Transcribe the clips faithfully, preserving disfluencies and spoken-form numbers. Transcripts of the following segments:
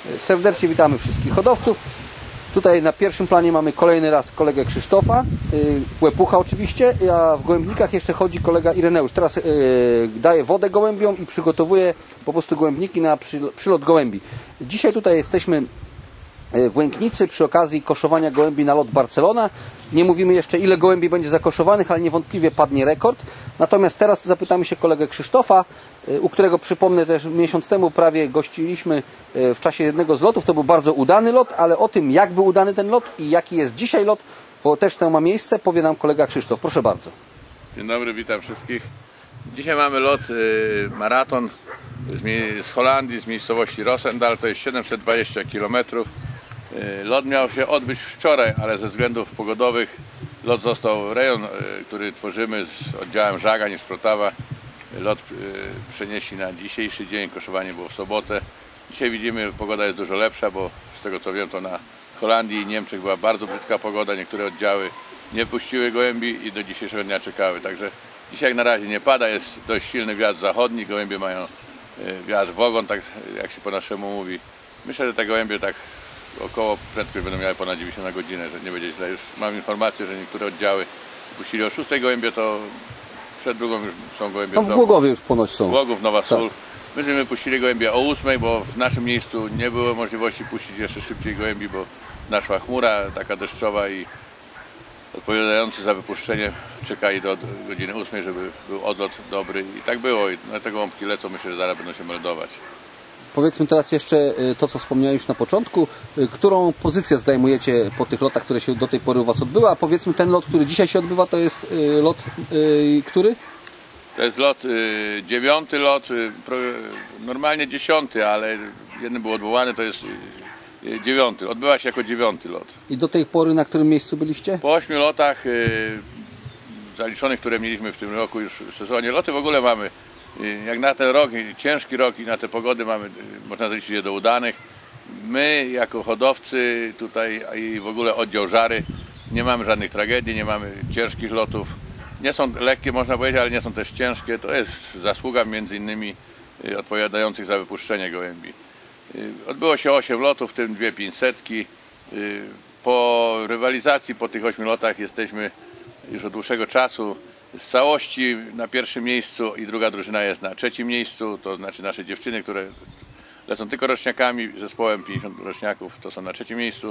Serdecznie witamy wszystkich hodowców. Tutaj na pierwszym planie mamy kolejny raz kolegę Krzysztofa, Łepucha oczywiście, a w gołębnikach jeszcze chodzi kolega Ireneusz. Teraz yy, daje wodę gołębiom i przygotowuje po prostu gołębniki na przylot gołębi. Dzisiaj tutaj jesteśmy w Łęknicy przy okazji koszowania gołębi na lot Barcelona. Nie mówimy jeszcze, ile gołębi będzie zakoszowanych, ale niewątpliwie padnie rekord. Natomiast teraz zapytamy się kolegę Krzysztofa, u którego, przypomnę, też miesiąc temu prawie gościliśmy w czasie jednego z lotów. To był bardzo udany lot, ale o tym, jak był udany ten lot i jaki jest dzisiaj lot, bo też to ma miejsce, powie nam kolega Krzysztof. Proszę bardzo. Dzień dobry, witam wszystkich. Dzisiaj mamy lot y, maraton z, z Holandii, z miejscowości Rosendal. To jest siedemset dwadzieścia kilometrów. Lot miał się odbyć wczoraj, ale ze względów pogodowych lot został, rejon, który tworzymy z oddziałem Żagań i Sprotawa, lot przenieśli na dzisiejszy dzień, koszowanie było w sobotę. Dzisiaj widzimy, pogoda jest dużo lepsza, bo z tego co wiem, to na Holandii i Niemczech była bardzo brzydka pogoda, niektóre oddziały nie puściły gołębi i do dzisiejszego dnia czekały, także dzisiaj jak na razie nie pada, jest dość silny wiatr zachodni, gołębie mają wiatr w ogon, tak jak się po naszemu mówi. Myślę, że te gołębie tak około prędkość będą miały ponad dziewięćdziesiąt na godzinę, że nie będzie źle. Już mam informację, że niektóre oddziały puścili o szóstej gołębie, to przed drugą już są gołębie. Tam w Głogowie już ponoć są. Głogów, Nowa Sól. Tak. Myśmy puścili gołębie o ósmej, bo w naszym miejscu nie było możliwości puścić jeszcze szybciej gołębi, bo naszła chmura taka deszczowa i odpowiadający za wypuszczenie czekali do godziny ósmej, żeby był odlot dobry i tak było. I te gołąbki lecą, myślę, że zaraz będą się meldować. Powiedzmy teraz jeszcze to, co wspomniałeś na początku. Którą pozycję zajmujecie po tych lotach, które się do tej pory u Was odbyły? A powiedzmy, ten lot, który dzisiaj się odbywa, to jest lot który? To jest lot, dziewiąty lot, normalnie dziesiąty, ale jeden był odwołany, to jest dziewiąty. Odbywa się jako dziewiąty lot. I do tej pory na którym miejscu byliście? Po ośmiu lotach zaliczonych, które mieliśmy w tym roku już w sezonie. Loty w ogóle mamy, jak na ten rok, ciężki rok i na te pogody mamy, można zaliczyć je do udanych. My jako hodowcy tutaj i w ogóle oddział Żary nie mamy żadnych tragedii, nie mamy ciężkich lotów. Nie są lekkie, można powiedzieć, ale nie są też ciężkie. To jest zasługa między innymi odpowiadających za wypuszczenie gołębi. Odbyło się osiem lotów, w tym dwie pięćsetki. Po rywalizacji po tych ośmiu lotach jesteśmy już od dłuższego czasu z całości na pierwszym miejscu i druga drużyna jest na trzecim miejscu, to znaczy nasze dziewczyny, które lecą tylko roczniakami, zespołem pięćdziesięciu roczniaków, to są na trzecim miejscu.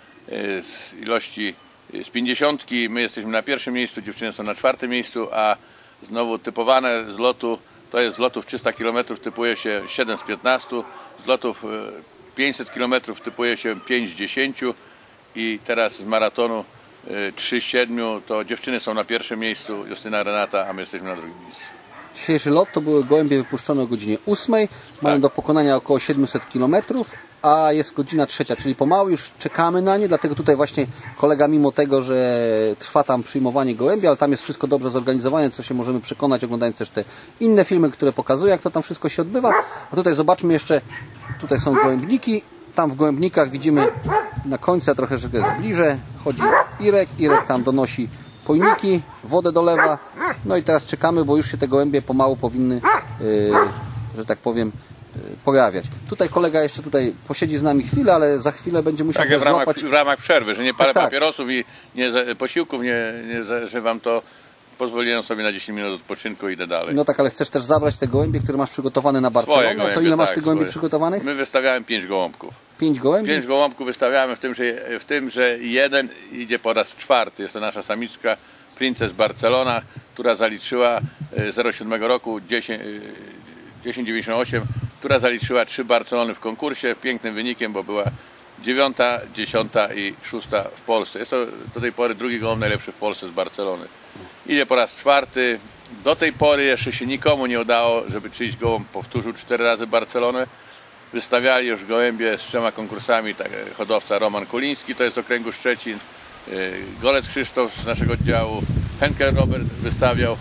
Z ilości z pięćdziesiątki my jesteśmy na pierwszym miejscu, dziewczyny są na czwartym miejscu, a znowu typowane z lotu, to jest z lotów trzysta kilometrów typuje się siedem z piętnastu, z lotów pięćset kilometrów typuje się pięć z dziesięciu i teraz z maratonu trzy z siedmiu, to dziewczyny są na pierwszym miejscu, Justyna, Renata, a my jesteśmy na drugim miejscu. Dzisiejszy lot to były gołębie wypuszczone o godzinie ósmej, mają tak do pokonania około siedemset kilometrów, a jest godzina trzecia, czyli pomału już czekamy na nie, dlatego tutaj właśnie kolega, mimo tego, że trwa tam przyjmowanie gołębi, ale tam jest wszystko dobrze zorganizowane, co się możemy przekonać, oglądając też te inne filmy, które pokazują, jak to tam wszystko się odbywa. A tutaj zobaczmy jeszcze, tutaj są gołębniki, tam w gołębnikach widzimy na końcu, ja trochę że zbliżę, chodzi Irek, Irek tam donosi pojniki, wodę dolewa, no i teraz czekamy, bo już się te gołębie pomału powinny, yy, że tak powiem, yy, pojawiać. Tutaj kolega jeszcze tutaj posiedzi z nami chwilę, ale za chwilę będzie musiał tak, go w ramach, złapać. w ramach przerwy, że nie palę tak, papierosów i nie, posiłków nie, nie zażywam, to pozwoliłem sobie na dziesięć minut odpoczynku i idę dalej. No tak, ale chcesz też zabrać te gołębie, które masz przygotowane na Barcelonę, gołębie, to ile masz tak, tych gołębi swoje. przygotowanych? My wystawiałem pięć gołąbków. Pięć gołębi? Pięć gołąbków wystawiamy, w tym, że, w tym, że jeden idzie po raz czwarty. Jest to nasza samiczka Princess Barcelona, która zaliczyła zero siedem roku dziesięć dziewięćdziesiąt osiem, która zaliczyła trzy Barcelony w konkursie, pięknym wynikiem, bo była dziewiąta, dziesiąta i szósta w Polsce. Jest to do tej pory drugi gołąb najlepszy w Polsce z Barcelony. Idzie po raz czwarty. Do tej pory jeszcze się nikomu nie udało, żeby czyjś gołąb powtórzył cztery razy Barcelonę. Wystawiali już gołębie z trzema konkursami, tak, hodowca Roman Kuliński, to jest z okręgu Szczecin, Golec Krzysztof z naszego oddziału, Henkel Robert wystawiał.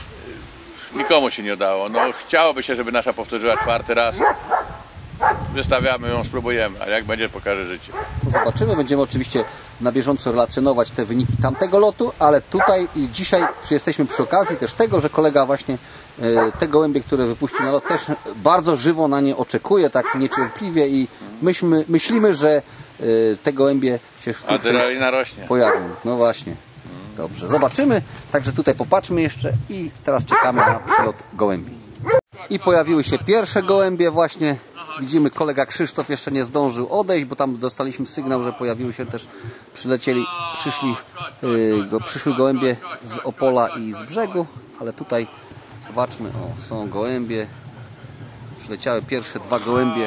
Nikomu się nie udało. No, chciałoby się, żeby nasza powtórzyła czwarty raz. Wystawiamy ją, spróbujemy, ale jak będzie, pokaże życie. To zobaczymy, będziemy oczywiście na bieżąco relacjonować te wyniki tamtego lotu, ale tutaj i dzisiaj jesteśmy przy okazji też tego, że kolega właśnie te gołębie, które wypuścił na lot, też bardzo żywo na nie oczekuje, tak niecierpliwie i myśmy, myślimy, że te gołębie się wkrótce pojawią. No właśnie. Dobrze, zobaczymy. Także tutaj popatrzmy jeszcze i teraz czekamy na przylot gołębi. I pojawiły się pierwsze gołębie właśnie. Widzimy, kolega Krzysztof jeszcze nie zdążył odejść, bo tam dostaliśmy sygnał, że pojawiły się też, przylecieli, przyszli, yy, go, przyszły gołębie z Opola i z brzegu, ale tutaj zobaczmy, o, są gołębie. Przyleciały pierwsze dwa gołębie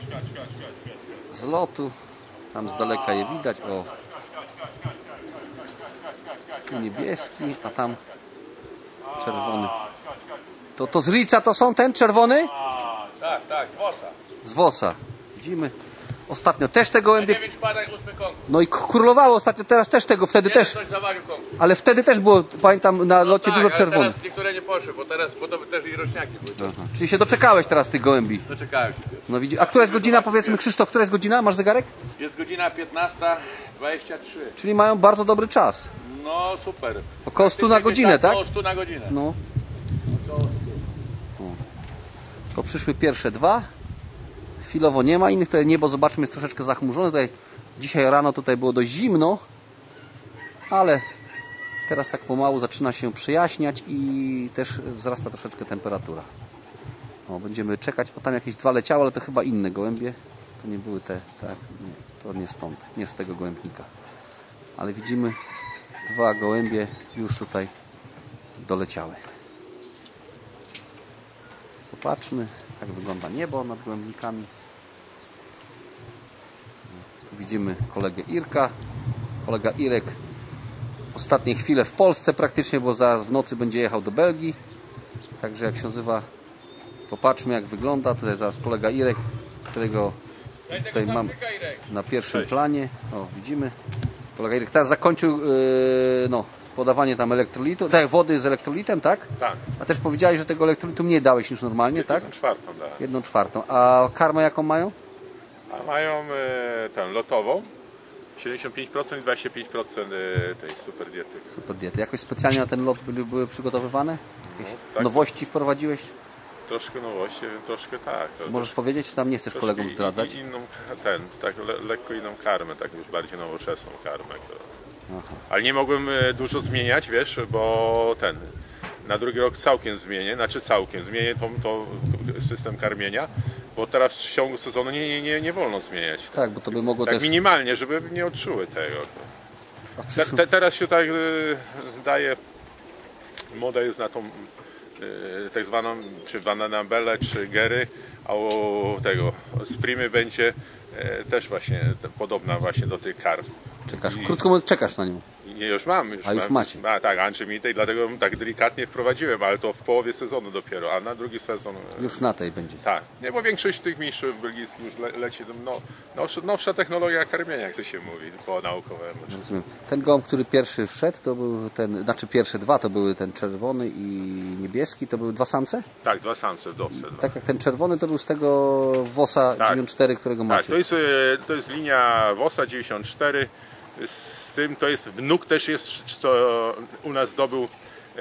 z lotu. Tam z daleka je widać, o. Tu niebieski, a tam czerwony. To, to z Rica to są ten czerwony? Tak, tak, z Wosa. Z Wosa. Widzimy. Ostatnio też te gołębie. No i królowało ostatnio, teraz też tego, wtedy też. Ale wtedy też było, pamiętam, na locie no tak, dużo czerwonych. Teraz niektóre nie poszły, bo teraz bo to też i rośniaki były. Aha. Czyli się doczekałeś teraz tych gołębi. Doczekałem się. No widzi. A która jest godzina, powiedzmy, Krzysztof, która jest godzina? Masz zegarek? Jest godzina piętnasta dwadzieścia trzy. Czyli mają bardzo dobry czas. No super. Około stu na godzinę, tak? Około stu na godzinę. No. To przyszły pierwsze dwa. Chwilowo nie ma innych, tutaj niebo, zobaczmy, jest troszeczkę zachmurzone. Tutaj dzisiaj rano tutaj było dość zimno, ale teraz tak pomału zaczyna się przejaśniać i też wzrasta troszeczkę temperatura. O, będziemy czekać. O, tam jakieś dwa leciały, ale to chyba inne gołębie. To nie były te, tak, nie, to nie stąd, nie z tego gołębnika. Ale widzimy, dwa gołębie już tutaj doleciały. Popatrzmy, tak wygląda niebo nad gołębnikami. Tu widzimy kolegę Irka. Kolega Irek ostatnie chwile w Polsce praktycznie, bo zaraz w nocy będzie jechał do Belgii. Także jak się nazywa, popatrzmy jak wygląda. Tutaj zaraz kolega Irek, którego tutaj mam na pierwszym planie. O, widzimy. Kolega Irek teraz zakończył yy, no, podawanie tam elektrolitu, tak, wody z elektrolitem, tak? Tak. A też powiedziałeś, że tego elektrolitu mniej dałeś niż normalnie, jedną tak? Jedną czwartą dałem. Jedną czwartą. A karmę jaką mają? A mają e, tę lotową, siedemdziesiąt pięć procent i dwadzieścia pięć procent tej super diety. Super diety. Jakoś specjalnie na ten lot były, były przygotowywane? Jakieś no, tak, nowości wprowadziłeś? Troszkę nowości, troszkę tak. Możesz też powiedzieć, czy tam nie chcesz kolegom zdradzać? Inną, ten, tak le, lekko inną karmę, tak już bardziej nowoczesną karmę. To... Aha. Ale nie mogłem dużo zmieniać, wiesz, bo ten, na drugi rok całkiem zmienię, znaczy całkiem zmienię to, to system karmienia, bo teraz w ciągu sezonu nie, nie, nie wolno zmieniać. Tak, bo to by mogło tak też... minimalnie, żeby nie odczuły tego. A w przyszłym... te, te, teraz się tak y, daje, moda jest na tą y, tak zwaną, czy bananabelę, czy gery, a u tego, z primy będzie y, też właśnie te, podobna właśnie do tych karm. Czekasz, I... krótko mówiąc, czekasz na nią. Nie, już mam. Już a już mam, macie. A, tak, Andrzej mi tej, dlatego tak delikatnie wprowadziłem, ale to w połowie sezonu dopiero, a na drugi sezon... Już na tej będzie. Tak, nie, bo większość tych mistrzów belgijskich już le, leci, no, nowsza, nowsza technologia karmienia, jak to się mówi, po naukowemu. Rozumiem. Ten gołąb, który pierwszy wszedł, to był ten, znaczy pierwsze dwa, to były ten czerwony i niebieski, to były dwa samce? Tak, dwa samce w dowce. No. Tak jak ten czerwony, to był z tego Wosa tak. dziewięćdziesiąt cztery, którego macie. Tak, to jest, to jest linia Wosa dziewięćdziesiąt cztery. Z tym to jest wnuk też jest, co u nas zdobył e,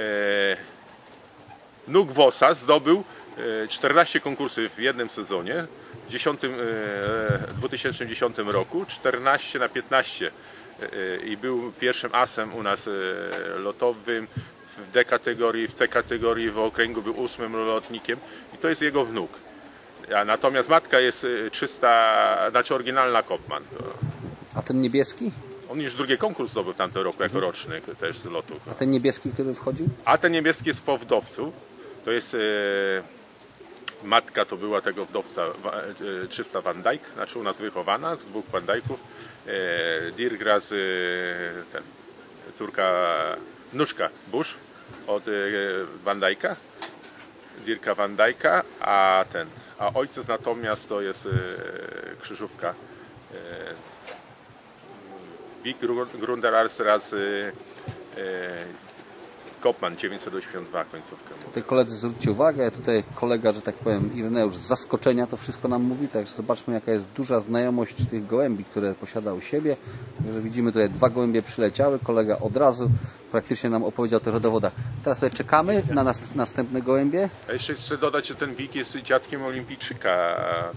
wnuk Wosa zdobył e, czternaście konkursów w jednym sezonie w dziesiątym, e, dwa tysiące dziesiątym roku, czternaście na piętnaście e, i był pierwszym asem u nas e, lotowym w D kategorii, w C kategorii, w okręgu był ósmym lotnikiem i to jest jego wnuk. A natomiast matka jest czysta, znaczy oryginalna Kopman. A ten niebieski? On już drugi konkurs zdobył w tamtym roku jako roczny też z lotu. A ten niebieski, który wchodził? A ten niebieski jest po wdowcu. To jest e, matka to była tego wdowca e, czysta Van Dijk, znaczy u nas wychowana z dwóch Van Dijków. E, Dirk raz e, ten, córka, wnuczka Bush od e, Van Dijka. Dirka Van Dijka, a ten, a ojciec natomiast to jest e, krzyżówka. E, Wik Grunderaars raz e, Kopman dziewięćset osiemdziesiąt dwa końcówkę. Tutaj koledzy, zwróćcie uwagę, tutaj kolega, że tak powiem, Ireneusz z zaskoczenia to wszystko nam mówi, także zobaczmy, jaka jest duża znajomość tych gołębi, które posiada u siebie. Także widzimy, tutaj dwa gołębie przyleciały, kolega od razu praktycznie nam opowiedział o tych rodowodach. Teraz tutaj czekamy na nas, następne gołębie. A jeszcze chcę dodać, że ten Wik jest dziadkiem olimpijczyka,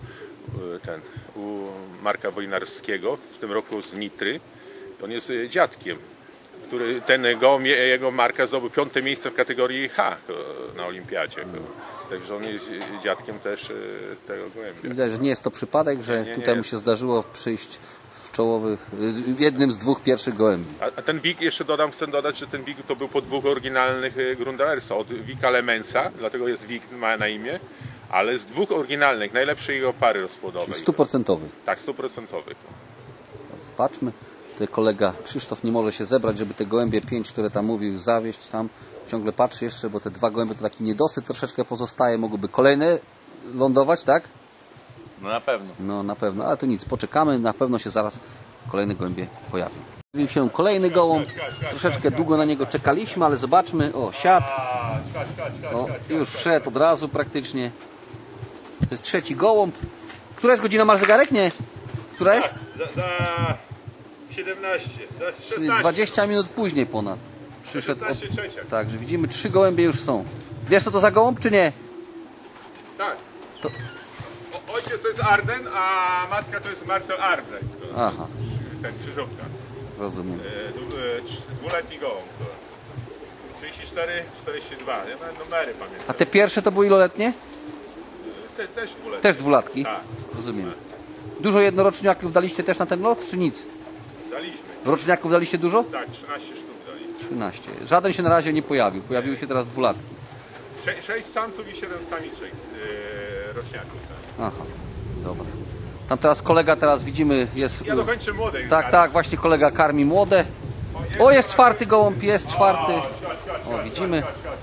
ten, u Marka Wojnarskiego, w tym roku z Nitry. On jest dziadkiem, który ten gołąb, jego Marka zdobył piąte miejsce w kategorii H na olimpiadzie. Także on jest dziadkiem też tego gołębia. Widać, że nie jest to przypadek, że nie, nie tutaj mu jest. się zdarzyło przyjść w czołowych, jednym z dwóch pierwszych gołębi. A, a ten Wik, jeszcze dodam, chcę dodać, że ten Wik to był po dwóch oryginalnych Grundalersa. Od Wika Lemensa, dlatego jest Wik, ma na imię, ale z dwóch oryginalnych, najlepszej jego pary rozpłodowej. Stuprocentowych. Tak, stuprocentowych. Zobaczmy. Tutaj kolega Krzysztof nie może się zebrać, żeby te gołębie pięć, które tam mówił, zawieźć tam. Ciągle patrzy jeszcze, bo te dwa gołębie to taki niedosyt troszeczkę pozostaje. Mogłyby kolejne lądować, tak? No na pewno. No na pewno, ale to nic. Poczekamy. Na pewno się zaraz kolejne gołębie pojawią. Pojawił się kolejny gołąb. Troszeczkę długo na niego czekaliśmy, ale zobaczmy. O, siadł. O, już wszedł od razu praktycznie. To jest trzeci gołąb. Która jest godzina, masz zegarek? Nie. Która jest? Za, za siedemnaście, za szesnaście. Czyli dwadzieścia minut później ponad. Przyszedł od... szesnaście trzecia. Tak, że widzimy, trzy gołębie już są. Wiesz, co to za gołąb, czy nie? Tak. To... O, ojciec to jest Arden, a matka to jest Marcel Arden. Aha, Ten krzyżówka. rozumiem. E, dwu- e, trz- Dwuletni gołąb. to trzydzieści cztery, czterdzieści dwa. Ja nawet numery pamiętam. A te pierwsze to były iloletnie? Te, też dwuletni. Też dwulatki? Tak. Rozumiem. Dużo jednoroczniaków daliście też na ten lot, czy nic? Daliśmy. Roczniaków daliście dużo? Tak, trzynaście sztuk dali. trzynaście. Żaden się na razie nie pojawił. Pojawiły się teraz dwulatki. Sze, sześć samców i siedem samiczek e, roczniaków. Tak. Aha, dobra. Tam teraz kolega, teraz widzimy, jest... Ja dokończę młode. już Tak, karmię. tak, właśnie kolega karmi młode. O, jest czwarty gołąb, jest czwarty. O, widzimy.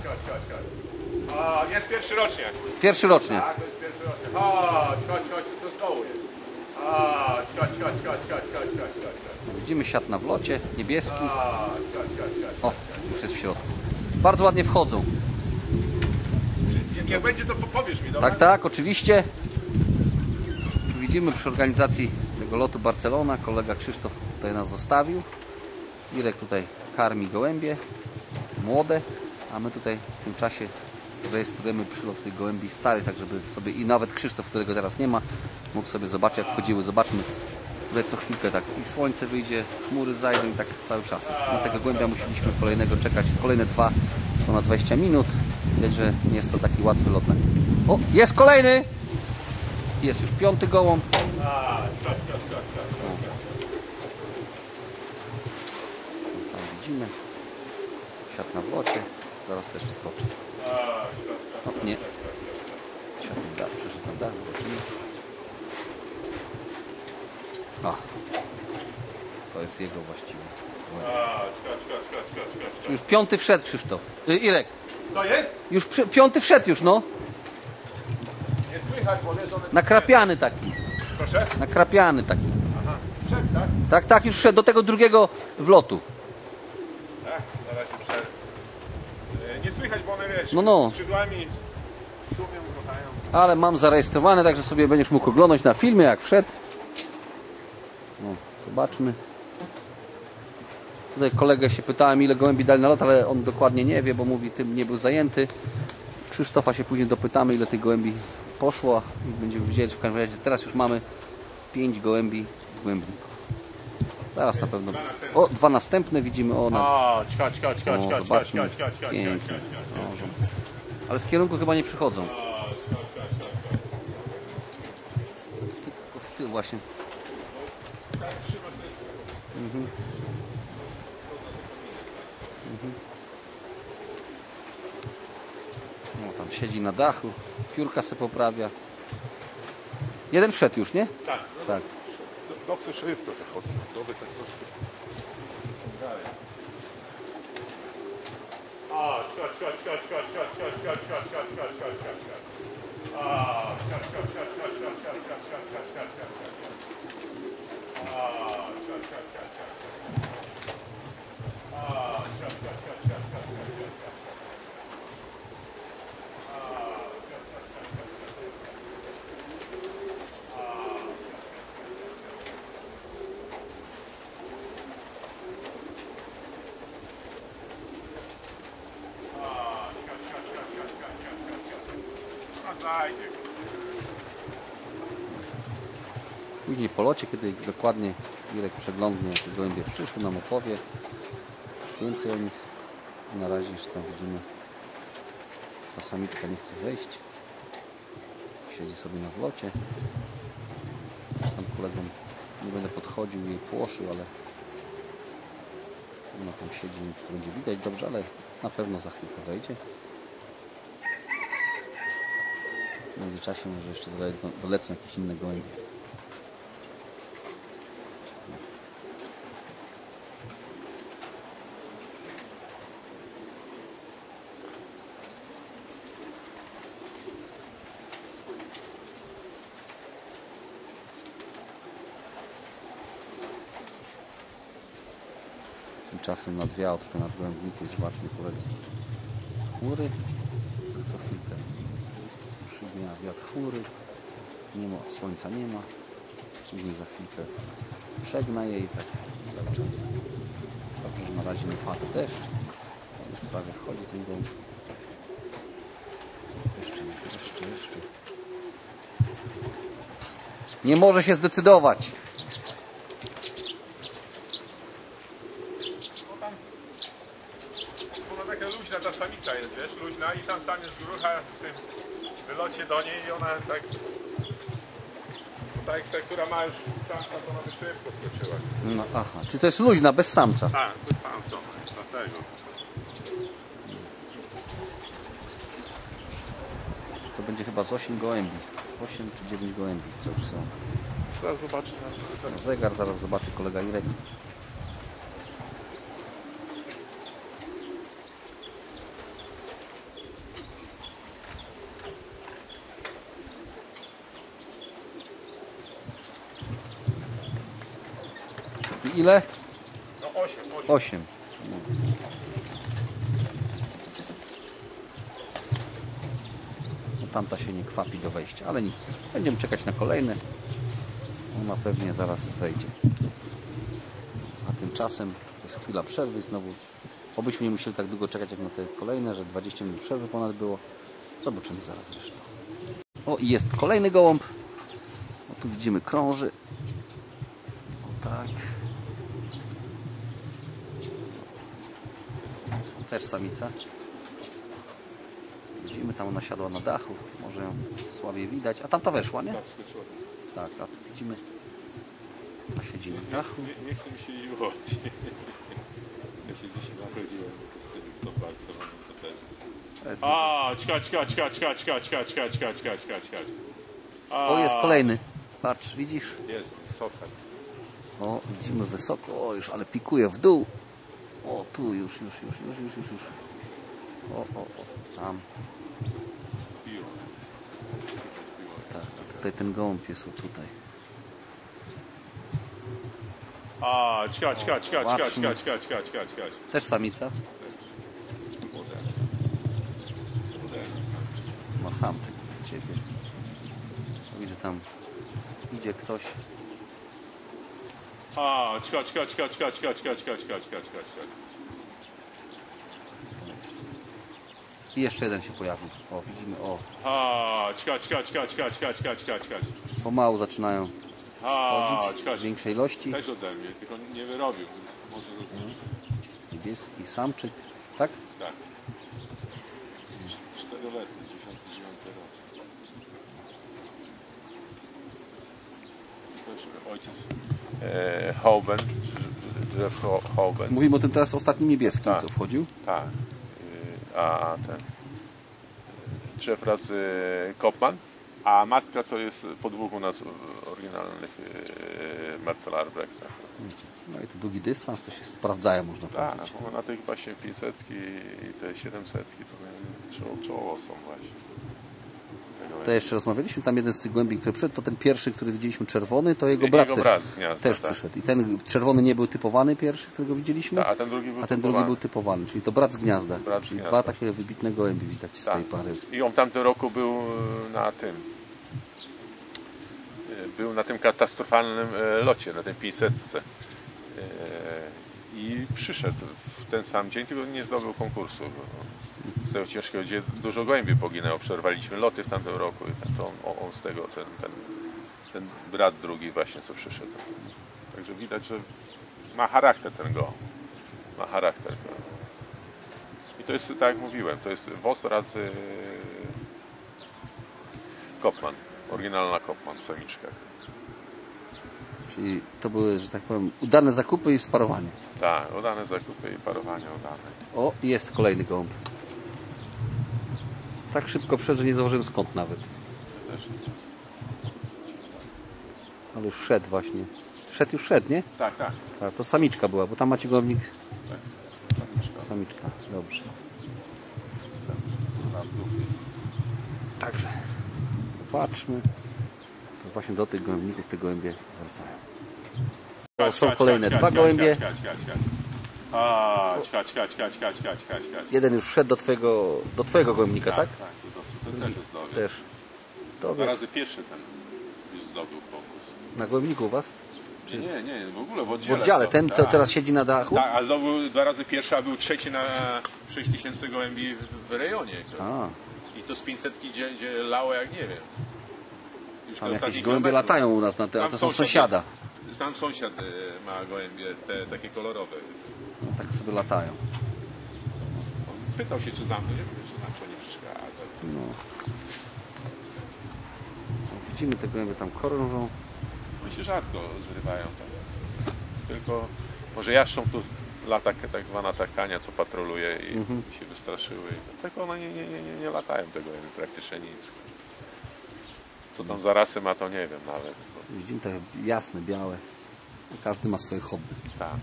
A, jest pierwszy roczniak. Pierwszy roczniak. Tak, to jest pierwszy roczniak. Chodź, chodź, chodź, to z dołu jest. Chodź, chodź, chodź, chodź, chodź, chodź, chodź, chodź. Widzimy siat na wlocie, niebieski. Chodź, chodź, chodź, chodź. O, już jest w środku. Bardzo ładnie wchodzą. Jak, jak będzie, to po- powiesz mi, dobra? Tak, tak, oczywiście. Tu widzimy przy organizacji tego lotu Barcelona, kolega Krzysztof tutaj nas zostawił. Irek tutaj karmi gołębie, młode, a my tutaj w tym czasie rejestrujemy przylot tych gołębi starych, tak żeby sobie i nawet Krzysztof, którego teraz nie ma, mógł sobie zobaczyć, jak wchodziły. Zobaczmy, tutaj co chwilkę tak i słońce wyjdzie, chmury zajdą i tak cały czas. Jest. Na tego gołębia musieliśmy kolejnego czekać, kolejne dwa, ponad dwadzieścia minut. Widać, że nie jest to taki łatwy lot. O, jest kolejny! Jest już piąty gołąb. Tam widzimy. Siat na wlocie. Zaraz też wskoczy. O, nie. Siat na dach, przyszedł na dach, zobaczymy. O. To jest jego właściwie. Już piąty wszedł, Krzysztof. Y, Irek. To jest? Już przy, piąty wszedł już, no. Nie słychać, bo wiesz, one... Nakrapiany taki. Proszę? Nakrapiany taki. Aha, wszedł, tak? Tak, tak, już wszedł do tego drugiego wlotu. Tak, na razie wszedł. E, Nie słychać, bo one, wiesz, No, no. skrzydłami szumią, kochają. Ale mam zarejestrowane, także sobie będziesz mógł oglądać na filmie, jak wszedł. No, zobaczmy. Tutaj kolegę się pytałem, ile gołębi dali na lot, ale on dokładnie nie wie, bo mówi, tym nie był zajęty. Krzysztofa się później dopytamy, ile tych gołębi poszło i będziemy wiedzieć. W każdym razie teraz już mamy pięć gołębi w głębniku. Zaraz na pewno. O, dwa następne widzimy. O, na... Chodź, chodź, chodź, chodź, o chodź, zobaczmy. chodź, chodź, chodź, Pięknie. chodź, chodź, chodź, No, ale z kierunku chyba nie przychodzą. chodź, chodź, chodź, chodź. Od tyłu właśnie. Tak, trzymasz ręce. Mhm. Mhm. No, tam siedzi na dachu, piórka se poprawia. Jeden wszedł już, nie? Tak. Tak. No chcę szybko tak chodzi. Dobry tak troszkę. Dalej. Chodź, chodź, chodź, chodź, chodź, chodź, chodź, chodź, chodź, chodź, chodź, chodź, chodź, chodź. Chodź, chodź, chodź, chodź, chodź, chodź, chodź, chodź, chodź, chodź, chodź, chodź, chodź, chodź. Chodź, chodź, chodź, chodź, chodź. Chodź, chodź, chodź, chodź, chodź, chodź, chodź, chodź, chodź. Zajdzie. Później po locie, kiedy dokładnie Irek przeglądnie, jakie gołębie przyszły, nam opowie więcej o nich. Na razie już tam widzimy, ta samiczka nie chce wejść. Siedzi sobie na wlocie. Gdzieś tam kolegom nie będę podchodził, jej płoszył, ale ona tam siedzi, nie wiem, czy to będzie widać dobrze, ale na pewno za chwilkę wejdzie. W międzyczasie może jeszcze dole, dolecą jakieś inne gołębie. Tymczasem nadwiało tutaj nad gołębnikiem, zobaczmy koledzy, chmury, co chwilkę przygnia wiatr chmury, nie ma, słońca nie ma, później za chwilkę przegna je i tak cały czas. Dobrze, że na razie nie pada deszcz, już prawie wchodzi ten gołąb. Jeszcze, jeszcze, jeszcze. Nie może się zdecydować. Taka luźna ta samica jest, wiesz, luźna i tam sam jest grucha w tym wylocie do niej i ona tak, tak ta, która ma już samca, to ona by szybko skoczyła. No aha, czy to jest luźna, bez samca? Tak, to jest samca, dlatego. To będzie chyba z osiem gołębi, osiem czy dziewięć gołębi, co już są. Zaraz zobaczę. Zaraz. Zegar zaraz zobaczy kolega Irek. I ile? No osiem, osiem. osiem. No. No, tamta się nie kwapi do wejścia, ale nic. Będziemy czekać na kolejne. Ona pewnie zaraz wejdzie. A tymczasem to jest chwila przerwy i znowu, obyśmy nie musieli tak długo czekać jak na te kolejne, że dwadzieścia minut przerwy ponad było. Zobaczymy zaraz resztę. O, i jest kolejny gołąb. O, tu widzimy, krąży. O tak. Też samica. Widzimy, tam ona siadła na dachu. Może ją słabiej widać. A tamta weszła, nie? Tak, skoczyła. Tak, a tu widzimy. Ta siedzi na dachu. Nie, nie chce mi się jej uchodzić. Ja się dzisiaj nachodziłem z tym, co Barcelonie to też. To jest A, ćkać, ćkać, ćkać, ćkać, ćkać, ćkać, ćkać, ćkać, ćkać, ćkać, ćkać. O, jest kolejny. Patrz, widzisz? Jest, soka. O, widzimy wysoko. O, już, ale pikuje w dół. O, tu już, już, już, już, już, już, już. O, o, o, tam. Piło. Tak, a tutaj ten gołąb jest o tutaj. A, ćkać, ćkać, ćkać, ćkać, zobaczmy. ćkać, ćkać, ćkać, ćkać, ćkać. Też samica? Moderny. Moderny. Ma samczyk od ciebie. Widzę, tam idzie ktoś. A, ćkać, ćkać, ćkać, ćkać, ćkać, ćkać, ćkać, ćkać, ćkać, ćkać, ćkać. Jest. I jeszcze jeden się pojawił. O, widzimy, o. A, ćkać, ćkać, ćkać, ćkać, ćkać, ćkać, ćkać, ćkać. Pomału zaczynają A, przychodzić ćkać. w większej ilości. Też ode mnie, tylko nie wyrobił. Może również. Niebieski samczyk, tak? Tak. Czteroletni, dziesiąty dziewiąty rok. Też ojciec e, Hauben, drzew Hauben. Mówimy o tym teraz ostatnim niebieskim, Tak. co wchodził. Tak. E, a ten drzew raz e, Kopman, a matka to jest po dwóch u nas oryginalnych e, Marcela Arbrechtsa. No i to długi dystans, to się sprawdzają, można Tak, powiedzieć. no na tych właśnie pięćsetki i te siedemsetki to czoło, czoło są właśnie. Tego To jeszcze rozmawialiśmy, tam jeden z tych głębi, który przyszedł, to ten pierwszy, który widzieliśmy czerwony, to jego Jego brat, też, brat z gniazda, też tak. przyszedł. I ten czerwony nie był typowany pierwszy, którego widzieliśmy, Tak, a ten drugi był a ten typowany. drugi był typowany, czyli to brat z gniazda. Brat z czyli gniazda. dwa takie wybitne gołębie widać z Tak. tej pary. I on w tamtym roku był na tym był na tym katastrofalnym e, locie, na tym pięćsetce. E, I przyszedł w ten sam dzień, tylko nie zdobył konkursu. z tego ciężkiego, gdzie dużo gołębi poginęło. Przerwaliśmy loty w tamtym roku i to on, on z tego, ten, ten, ten brat drugi właśnie co przyszedł. Także widać, że ma charakter ten gołąb. Ma charakter. I to jest, tak jak mówiłem, to jest Voss razy Kopman. Oryginalna Kopman w samiczkach. Czyli to były, że tak powiem, udane zakupy i sparowanie. Tak, udane zakupy i parowanie udane. O, jest kolejny gołąb. Tak szybko przed, że nie zauważyłem skąd nawet. Też. Ale już wszedł właśnie. Wszedł już wszedł, nie? Tak, tak. A to samiczka była, bo tam macie gołębnik. tak. Samiczka. Samiczka, dobrze. Na dół. Także popatrzmy. To właśnie do tych gołębników te gołębie wracają. O, są kolejne dwa gołębie. A, ćkać, ćkać, ćkać, ćkać, ćkać, ćkać. Jeden już wszedł do twojego, do twojego gołębnika, tak? Tak, to, to też jest dobry. Też. To Dwa więc razy pierwszy ten już zdobył konkurs. na gołębniku u was? Nie, nie, nie, w ogóle w W oddziale. oddziale. zdobył, Ten, co tak. teraz siedzi na dachu? Tak, ale zdobył dwa razy pierwszy, a był trzeci na sześć tysięcy gołębi w, w rejonie. A, I to z pięćsetki, gdzie, gdzie lało jak nie wiem. Już tam do jakieś ostatnich gołębie kilometrów. latają u nas, na te, a Tam to są sąsiad sąsiada. jest- Tam sąsiad e, ma gołębie, te takie kolorowe. No, tak sobie latają. On pytał się, czy zamknąć, ja mówię, że nam to nie przeszkadza. No. Widzimy te gołębie tam krążą. One się rzadko zrywają tam. Tylko może jastrząb tu lata tak zwana takania, co patroluje i Mhm. się wystraszyły. Tak one nie, nie, nie, nie, nie latają tego praktycznie nic. Co tam za rasy ma, to nie wiem nawet. Widzimy te jasne, białe. Każdy ma swoje hobby. Tak.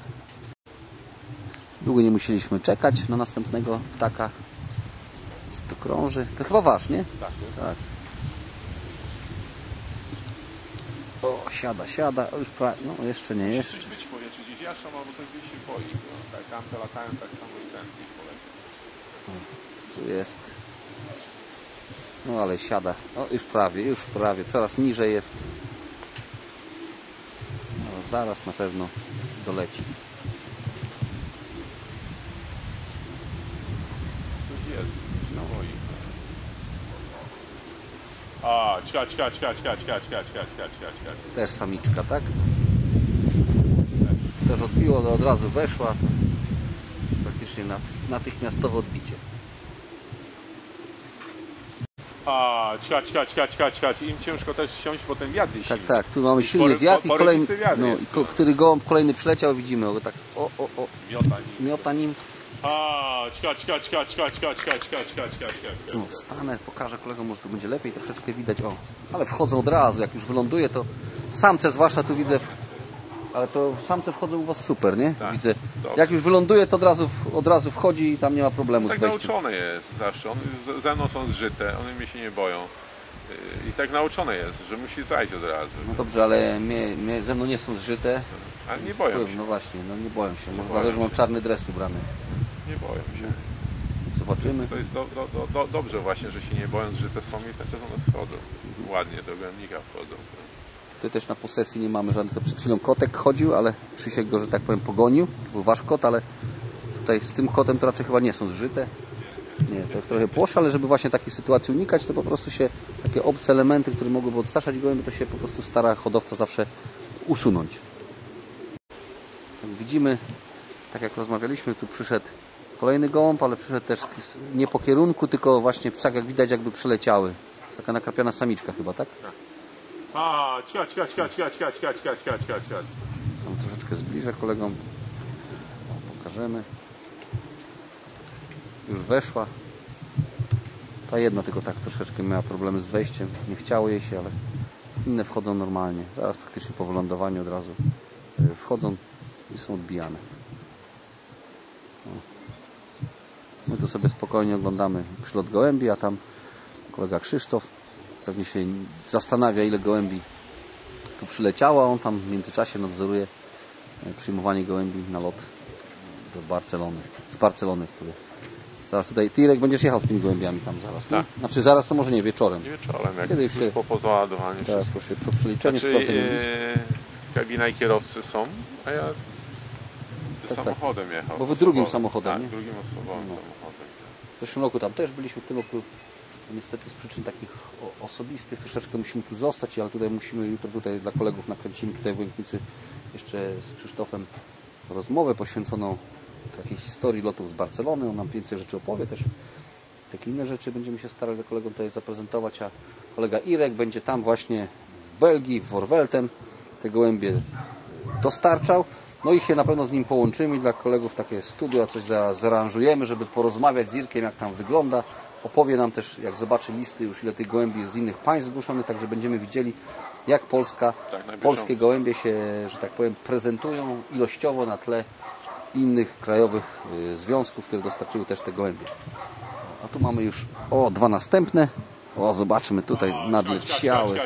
Długo nie musieliśmy czekać na następnego ptaka. To krąży. To chyba wasz, nie? Tak, to jest Tak. O, siada, siada. O, już pra... No, jeszcze nie jest. coś być powie, czy gdzieś jastrząb, albo ktoś gdzieś się boi. No, tak, tamte latają tak samo i ten gdzieś poleciał. Tu jest. No ale siada. O, już prawie, już prawie. Coraz niżej jest. No, zaraz na pewno doleci. Coś jest, no boi. A, ćka, ćka, ćka, ćka, ćka, ćka, ćka, ćka, ćka, ćka. Też samiczka, tak? Też odbiło, to od razu weszła. Praktycznie natychmiastowe odbicie. A, ćka, ćka, ćka, ćka, ćka. Im ciężko też siąść, bo ten wiatr jest Tak, silny. tak, tu mamy silny Pory- wiatr i po- kolejny, porywisty wiatr no, jest, i ko, no. który gołąb kolejny przyleciał, widzimy go tak, o, o, o, Miota nim. miota nim. A, ćka, ćka, ćka, ćka, ćka, ćka, ćka, ćka, ćka, ćka, ćka. No, wstanę, pokażę kolegom, może tu będzie lepiej, troszeczkę widać, o, ale wchodzą od razu, jak już wyląduje, to samce zwłaszcza tu widzę, ale to samce wchodzą u was super, nie? Tak, Widzę, dobrze. jak już wyląduje, to od razu, od razu wchodzi i tam nie ma problemu Tak z wejściem. nauczone jest zawsze. One z- ze mną są zżyte, one mnie się nie boją. Yy, I tak nauczone jest, że musi zajść od razu. No dobrze, ale mnie, mnie, ze mną nie są zżyte, Ale nie boją wpływ, się. no właśnie, no nie boją się, może boją dlatego, że mam się. czarny dres ubrany. Nie boją się. Zobaczymy. To jest do, do, do, do, dobrze właśnie, że się nie boją, zżyte są i ten czas one schodzą. Ładnie do gołębnika wchodzą. Tutaj też na posesji nie mamy żadnych. To przed chwilą kotek chodził, ale Krzysiek go, że tak powiem, pogonił. To był wasz kot, ale tutaj z tym kotem to raczej chyba nie są zżyte. Nie, to jest trochę płosz, ale żeby właśnie takiej sytuacji unikać, to po prostu się takie obce elementy, które mogłyby odstraszać gołębie, to się po prostu stara hodowca zawsze usunąć. Tak widzimy, tak jak rozmawialiśmy, tu przyszedł kolejny gołąb, ale przyszedł też nie po kierunku, tylko właśnie tak jak widać, jakby przeleciały. Jest taka nakrapiana samiczka chyba, tak? A, ćka, ćka, ćka, ćka, ćka, ćka, ćka, ćka, ćka, ćka. Tam troszeczkę zbliżę kolegom. O, pokażemy. Już weszła. Ta jedna tylko tak troszeczkę miała problemy z wejściem. Nie chciało jej się, ale inne wchodzą normalnie. Zaraz praktycznie po wylądowaniu od razu y, wchodzą i są odbijane. O. My tu sobie spokojnie oglądamy przylot gołębi, a tam kolega Krzysztof pewnie się zastanawia, ile gołębi tu przyleciało. On tam w międzyczasie nadzoruje przyjmowanie gołębi na lot do Barcelony, z Barcelony, który zaraz tutaj, ty Irek będziesz jechał z tymi gołębiami tam zaraz, Tak. nie? Znaczy zaraz to może nie, wieczorem. Nie wieczorem, jak Kiedy już się- po, po załadowaniu Tak, wszystko. proszę, po przeliczeniu, Znaczy, sprawdzeniu list. e, kabina i kierowcy są, a ja tak. samochodem jechał. Bo wy drugim Osobowym. samochodem, tak, nie? drugim osobowym No. samochodem. W zeszłym roku tam też byliśmy, w tym roku niestety z przyczyn takich osobistych troszeczkę musimy tu zostać, ale tutaj musimy, jutro tutaj dla kolegów nakręcimy tutaj w Łęknicy jeszcze z Krzysztofem rozmowę poświęconą takiej historii lotów z Barcelony. On nam więcej rzeczy opowie też. Takie inne rzeczy będziemy się starali dla kolegom tutaj zaprezentować, a kolega Irek będzie tam właśnie w Belgii, w Worveltem te gołębie dostarczał. No i się na pewno z nim połączymy. Dla kolegów takie studio, coś zaaranżujemy, żeby porozmawiać z Irkiem, jak tam wygląda. Opowie nam też, jak zobaczy listy, już ile tych gołębi jest z innych państw zgłoszonych, tak że będziemy widzieli, jak Polska, tak, polskie gołębie się, że tak powiem, prezentują ilościowo na tle innych krajowych związków, które dostarczyły też te gołębie. A tu mamy już, o, dwa następne. O, zobaczmy, tutaj nadleciały.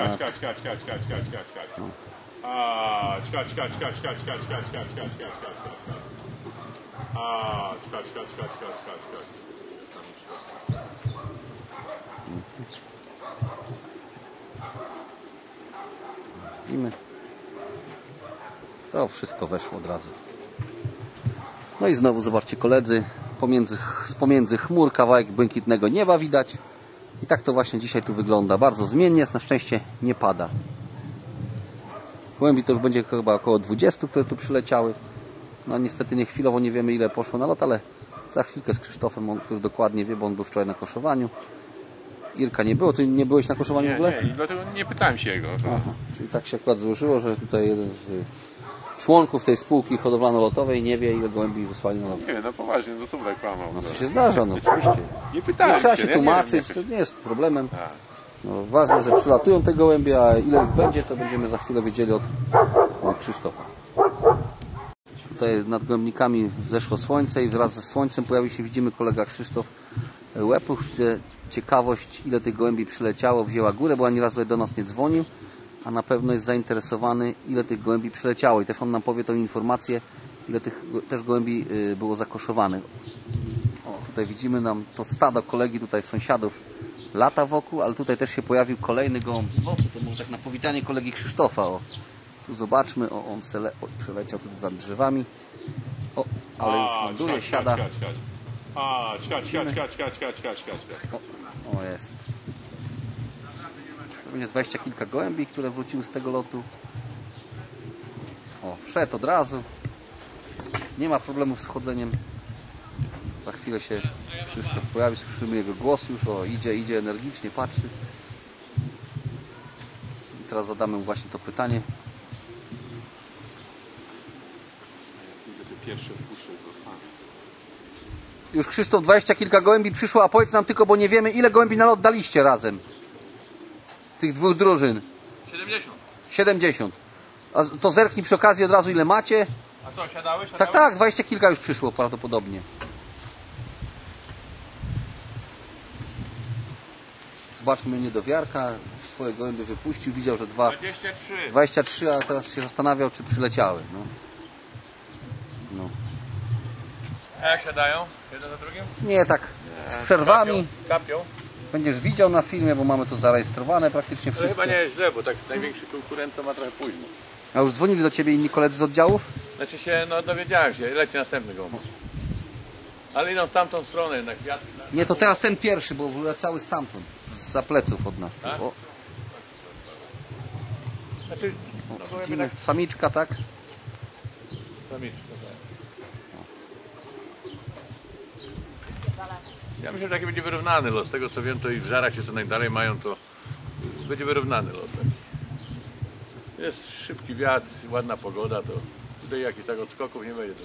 Widzimy. To wszystko weszło od razu. No i znowu zobaczcie, koledzy, pomiędzy, z pomiędzy chmur kawałek błękitnego nieba widać. I tak to właśnie dzisiaj tu wygląda. Bardzo zmiennie, na szczęście nie pada. Gołębi to już będzie chyba około dwudziestu, które tu przyleciały. No niestety nie chwilowo nie wiemy, ile poszło na lot, ale za chwilkę z Krzysztofem, on już dokładnie wie, bo on był wczoraj na koszowaniu. Irka nie było, ty nie byłeś na koszowaniu nie, w ogóle? Nie, i dlatego nie pytałem się jego. Aha, czyli tak się akurat złożyło, że tutaj jeden z członków tej spółki hodowlano-lotowej nie wie, ile gołębi wysłali na lot. Nie, no poważnie, no super kłamał. No to się zdarza, no oczywiście. Nie pytałem Nie trzeba się, się nie, tłumaczyć, nie, nie, to nie jest problemem. Tak. No, ważne, że przylatują te gołębie, a ile ich będzie, to będziemy za chwilę wiedzieli od, od Krzysztofa. Tutaj nad gołębnikami zeszło słońce i wraz ze słońcem pojawił się, widzimy, kolega Krzysztof Łepuch. Widzę ciekawość, ile tych gołębi przyleciało, wzięła górę, bo ani razu tutaj do nas nie dzwonił, a na pewno jest zainteresowany, ile tych gołębi przyleciało i też on nam powie tą informację, ile tych też gołębi było zakoszowanych. O, tutaj widzimy nam to stado kolegi, tutaj sąsiadów lata wokół, ale tutaj też się pojawił kolejny gołąb z lotu. To może tak na powitanie kolegi Krzysztofa. O, tu zobaczmy, o, on se le... o, przeleciał tu za drzewami. O, ale już ląduje, siada. A, ćkać, ćkać, ćkać, ćkać, ćkać, ćkać, ćkać. O, o, jest. To będzie dwadzieścia kilka gołębi, które wróciły z tego lotu. O, wszedł od razu. Nie ma problemów z chodzeniem. Za chwilę się Krzysztof pojawi, słyszymy jego głos już. O, idzie, idzie energicznie, patrzy. I teraz zadamy mu właśnie to pytanie. Pierwsze wpuszczę do sam. Już Krzysztof, dwadzieścia kilka gołębi przyszło, a powiedz nam tylko, bo nie wiemy, ile gołębi na lot daliście razem z tych dwóch drużyn. siedemdziesiąt. siedemdziesiąt. A to zerknij przy okazji od razu, ile macie. A co, siadałeś? siadałeś? Tak, tak, dwadzieścia kilka już przyszło prawdopodobnie. Zobaczmy niedowiarka, swoje gołębie wypuścił, widział, że dwa, dwadzieścia trzy. dwadzieścia trzy, a teraz się zastanawiał, czy przyleciały. No. No. A jak siadają? Jeden za drugim? Nie, tak z przerwami. Kapią. Będziesz widział na filmie, bo mamy to zarejestrowane praktycznie To wszystko. chyba nie jest źle, bo tak największy konkurent to ma trochę późno. A już dzwonili do Ciebie inni koledzy z oddziałów? Znaczy się, no dowiedziałem się, leci następny gołąb. Ale idą w tamtą stronę, na kwiat. Nie, to teraz ten pierwszy, bo cały stamtąd, za pleców od nas. Tu. Tak? O, Znaczy, o, no gołębie widzimy, tak samiczka, tak? samiczka, tak. Ja myślę, że taki będzie wyrównany lot. Z tego co wiem, to i w żarach się co najdalej mają, to będzie wyrównany lot. Jest szybki wiatr, ładna pogoda, to tutaj jakichś tak odskoków nie będzie.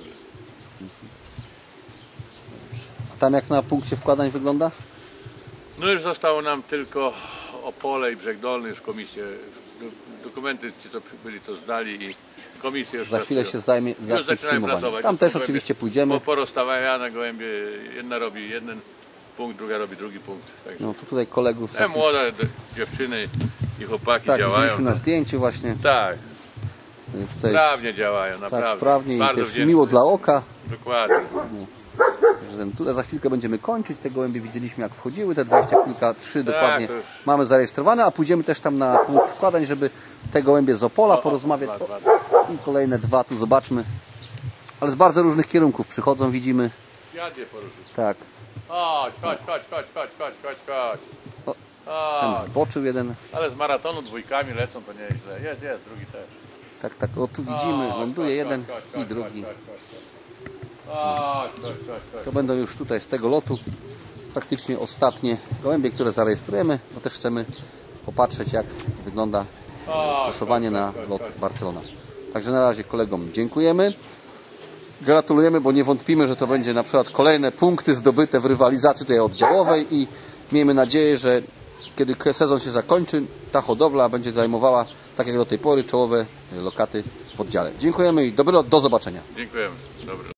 A tam jak na punkcie wkładań wygląda? No już zostało nam tylko Opole i Brzeg Dolny, już komisję. Dokumenty ci co byli to zdali i komisje już Za chwilę pracują. się zajmie, Już zacznie zaczynają przyjmowanie. pracować. Tam Już też gołębie oczywiście pójdziemy. porozstawiane gołębie, jedna robi jeden punkt, druga robi drugi punkt. Także No to tutaj kolegów. te młode dziewczyny i chłopaki Tak, działają. widzieliśmy na zdjęciu właśnie. Tak, Tutaj, sprawnie działają, naprawdę. tak, sprawnie i Bardzo też wdzięczny. miło dla oka. Dokładnie. Także tutaj za chwilkę będziemy kończyć. Te gołębie widzieliśmy jak wchodziły, te dwadzieścia kilka, trzy Tak, dokładnie to już- mamy zarejestrowane, a pójdziemy też tam na punkt wkładań, żeby te gołębie z Opola O, porozmawiać. dwa, dwa, O, i kolejne dwa tu zobaczmy. Ale z bardzo różnych kierunków przychodzą, widzimy. Jadzie poruszyć. Tak. Chodź, chodź, chodź, chodź, chodź, chodź, chodź, chodź. O, Chodź. Ten zboczył jeden. Ale z maratonu dwójkami lecą, to nieźle. Jest, jest, drugi też. Tak, tak, o tu widzimy, Chodź, ląduje chodź, jeden chodź, i chodź, drugi. Chodź, chodź, chodź, chodź, chodź, chodź. To będą już tutaj z tego lotu praktycznie ostatnie gołębie, które zarejestrujemy, bo też chcemy popatrzeć, jak wygląda poszowanie na lot Barcelona. Także na razie kolegom dziękujemy. Gratulujemy, bo nie wątpimy, że to będzie na przykład kolejne punkty zdobyte w rywalizacji tutaj oddziałowej i miejmy nadzieję, że kiedy sezon się zakończy, ta hodowla będzie zajmowała, tak jak do tej pory, czołowe lokaty w oddziale. Dziękujemy i dobry lot, do zobaczenia. Dziękujemy. Dobry.